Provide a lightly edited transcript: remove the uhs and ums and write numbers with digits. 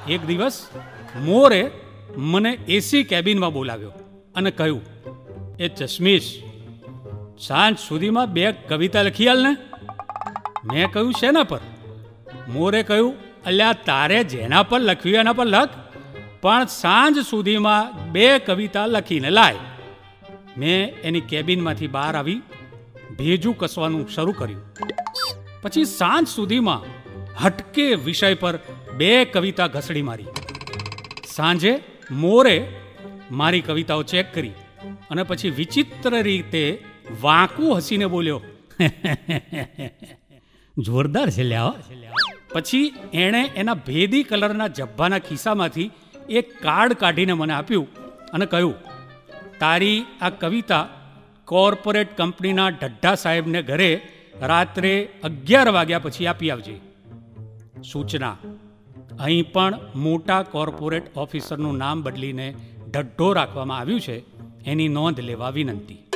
એક દિવસ મોરે મને એસી કેબિનમાં બોલાવ્યો અને કહ્યું, એ ચશ્મીશ, સાંજ સુધીમાં 2 કવિતા લખી આલ ને. મેં કહ્યું, શેના પર? મોરે કહ્યું, અલ્યા તારે જેના પર લખ્યું એના પર લખ, પણ સાંજ સુધીમાં 2 કવિતા લખીને લાય. મેં એની કેબિનમાંથી બહાર આવી ભેજું કસવાનું શરૂ કર્યું. પછી સાંજ સુધીમાં હટકે વિષય પર 2 કવિતા ઘસડી મારી. સાંજે મોરે મારી કવિતાઓ ચેક કરી અને પછી વિચિત્ર રીતે વાંકું હસીને બોલ્યો, જોરદાર છે લ્યા. પછી એણે એના ભેદી કલરના જબ્બાના ખિસ્સામાંથી એક કાર્ડ કાઢીને મને આપ્યું અને કહ્યું, તારી આ કવિતા કોર્પોરેટ કંપનીના ઢઢ્ઢા સાહેબને ઘરે રાત્રે 11 વાગ્યા પછી આપી આવજે. સૂચના: અહીં પણ મોટા કોર્પોરેટ ઓફિસરનું નામ બદલીને ઢઢ્ઢો રાખવામાં આવ્યું છે, એની નોંધ લેવા વિનંતી.